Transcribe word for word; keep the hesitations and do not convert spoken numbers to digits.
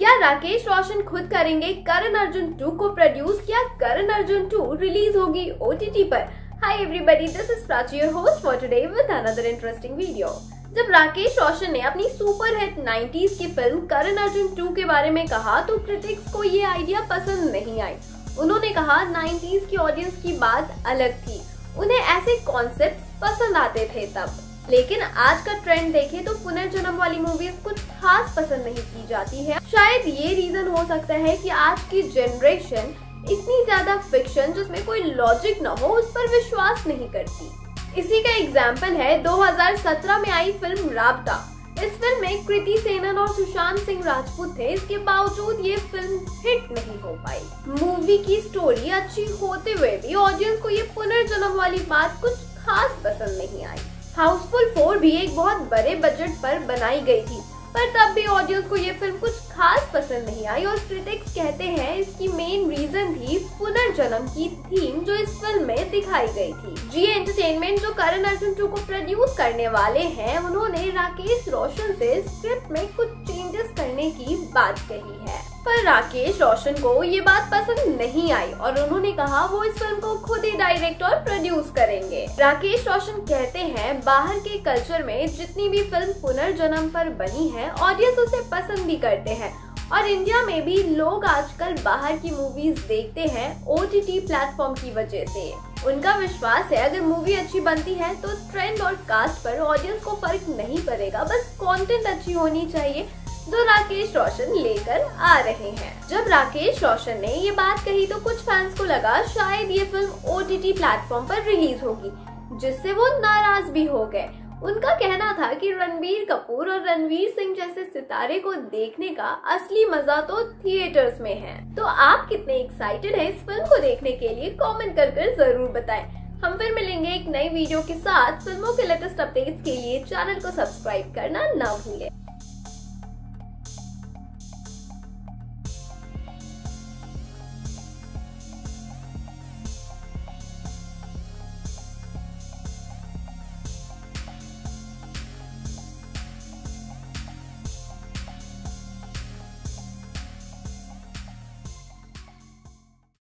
क्या राकेश रोशन खुद करेंगे करण अर्जुन टू को प्रोड्यूस? क्या करण अर्जुन टू रिलीज होगी ओटीटी पर? Hi everybody, this is Prachi, your host for today with another interesting video. जब राकेश रोशन ने अपनी सुपर हिट नाइंटीज़ की फिल्म करण अर्जुन टू के बारे में कहा तो क्रिटिक्स को ये आइडिया पसंद नहीं आई। उन्होंने कहा नाइंटीज़ की ऑडियंस की बात अलग थी, उन्हें ऐसे कॉन्सेप्ट्स पसंद आते थे तब। लेकिन आज का ट्रेंड देखें तो पुनर्जन्म वाली मूवीज कुछ खास पसंद नहीं की जाती है। शायद ये रीजन हो सकता है कि आज की जनरेशन इतनी ज्यादा फिक्शन जिसमें कोई लॉजिक न हो उस पर विश्वास नहीं करती। इसी का एग्जाम्पल है दो हज़ार सत्रह में आई फिल्म राबता। इस फिल्म में कृति सेनन और सुशांत सिंह राजपूत थे, इसके बावजूद ये फिल्म हिट नहीं हो पाई। मूवी की स्टोरी अच्छी होते हुए भी ऑडियंस को ये पुनर्जन्म वाली बात कुछ खास पसंद नहीं आई। हाउसफुल फोर भी एक बहुत बड़े बजट पर बनाई गई थी, पर तब भी ऑडियंस को ये फिल्म कुछ खास पसंद नहीं आई और क्रिटिक्स कहते हैं इसकी मेन रीजन थी पुनर्जन्म की थीम जो इस फिल्म में दिखाई गई थी। जी एंटरटेनमेंट जो करण अर्जुन टू को प्रोड्यूस करने वाले हैं, उन्होंने राकेश रोशन से स्क्रिप्ट में कुछ चेंजेस करने की बात कही है, पर राकेश रोशन को ये बात पसंद नहीं आई और उन्होंने कहा वो इस फिल्म को खुद ही डायरेक्ट और प्रोड्यूस करेंगे। राकेश रोशन कहते हैं बाहर के कल्चर में जितनी भी फिल्म पुनर्जन्म पर बनी है ऑडियंस उसे पसंद भी करते हैं और इंडिया में भी लोग आजकल बाहर की मूवीज देखते हैं ओटीटी प्लेटफॉर्म की वजह से। उनका विश्वास है अगर मूवी अच्छी बनती है तो ट्रेंड और कास्ट पर ऑडियंस को फर्क नहीं पड़ेगा, बस कंटेंट अच्छी होनी चाहिए जो राकेश रोशन लेकर आ रहे हैं। जब राकेश रोशन ने ये बात कही तो कुछ फैंस को लगा शायद ये फिल्म ओटीटी प्लेटफॉर्म पर रिलीज होगी, जिससे वो नाराज भी हो गए। उनका कहना था कि रणबीर कपूर और रणवीर सिंह जैसे सितारे को देखने का असली मजा तो थिएटर्स में है। तो आप कितने एक्साइटेड हैं इस फिल्म को देखने के लिए? कमेंट कर कर जरूर बताएं। हम फिर मिलेंगे एक नई वीडियो के साथ। फिल्मों के लेटेस्ट अपडेट्स के लिए चैनल को सब्सक्राइब करना ना भूलें।